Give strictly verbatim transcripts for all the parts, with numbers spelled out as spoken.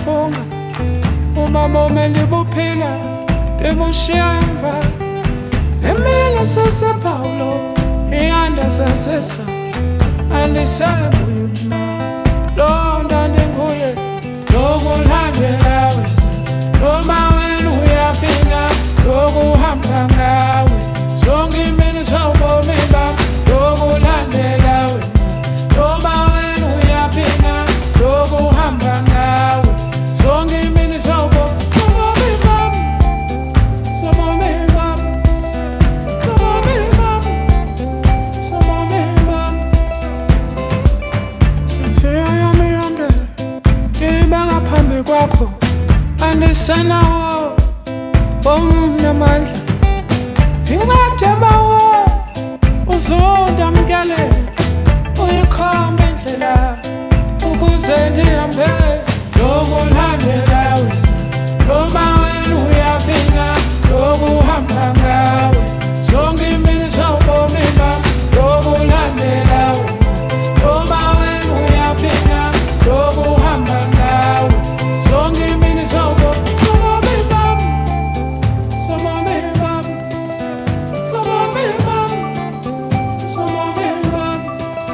uyafunga uma bomi libuphila bebushiya emva emile sasepawulo iyanda sasesa alisala kuyuna londa ninguye lokulandelawe noma wena uyaphila lokuhamba ngawe zonke imini sobomi bami lokulandelawe noma wena uyaphila lokuhamba ngawe zonke imini sobo sobomi bami sobomi bami sobomi bami sobomi bami siyami yonke ibanga phambi kwakho andisanawo bomnamandla incwadi yabawo uzondamkele uyikhombe indlela ukuze ndihambe lokulandelawe noma wena uyaphila lokuhamba ngawe zonke imini sobomi bami lokulandelawe noma wena uyaphila lokuhamba ngawe zonke imini sobo sobomi bami sobomi bami sobomi bami sobomi bami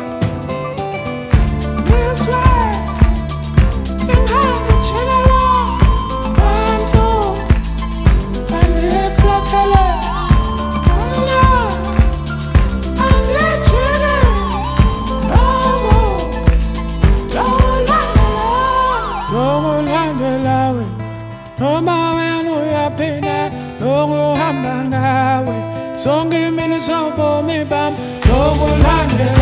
this way in hand chilala bantu ande flotele Allah ande chile babo lokulandelawe noma wena uyaphila lokuhamba ngawe zonke imini sobomi bami lokulandelawe